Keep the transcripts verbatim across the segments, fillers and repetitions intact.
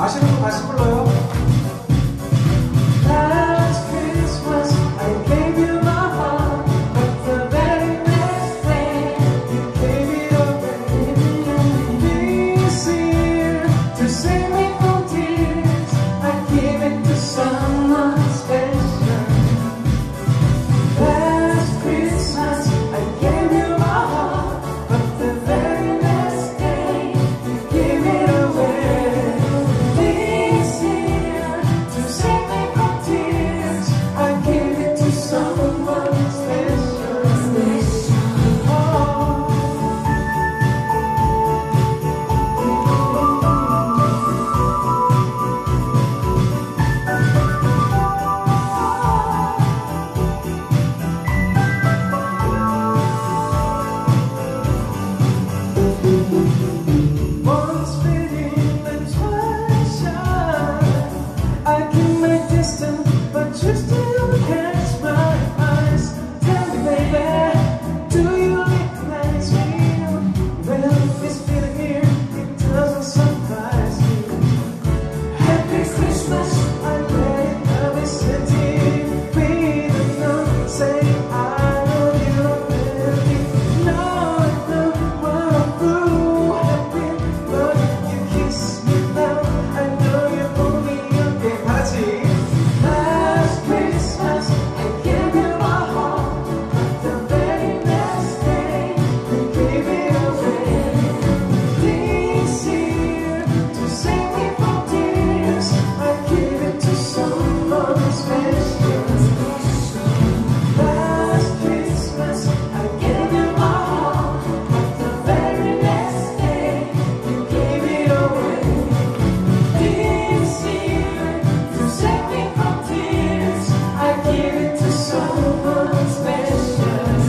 아시는 분 다시 불러요. Last Christmas I gave you my heart, but the very next day you gave it away. This year, to save me from tears, I give it to someone special. Last Christmas I gave you my heart, but the very next day you gave it away. This year, to save me from tears, I give it to someone special. Oh. Once bitten and twice shy, I keep my distance, but you still catch my eyes. Tell me, baby, do you recognize me? Well, this feeling here, it doesn't surprise me. Happy Christmas, I let love is sitting with a note saying I know you already. Now I know what I'm through. Happy, but if you kiss me now, I know you're only okay. 다 같이. Last Christmas, I gave you my heart, but the very next day, you gave it away. This year, to save me from tears, I give it to someone special. Last Christmas, I gave you my heart, but the very next day, you gave it away. This year, to save me from tears, I give it to someone special.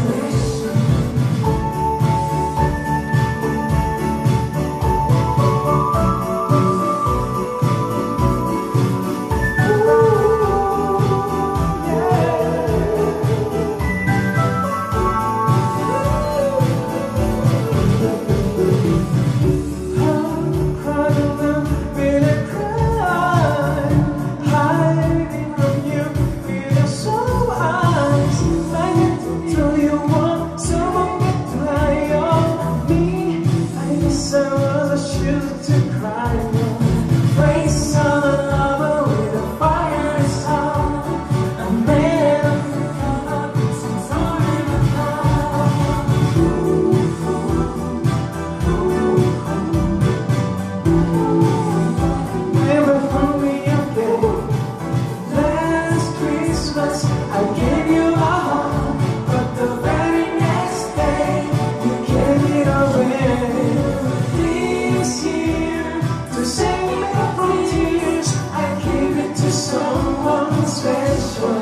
I gave you my heart, but the very next day you gave it away. This year, to save me from tears, I gave it to someone special.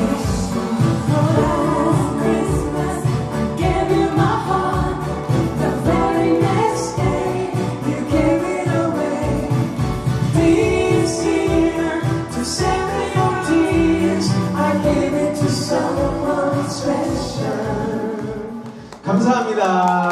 Last Christmas, I gave you my heart, but the very next day you gave it away. This year, to save me from tears, I gave it to someone special. 감사합니다.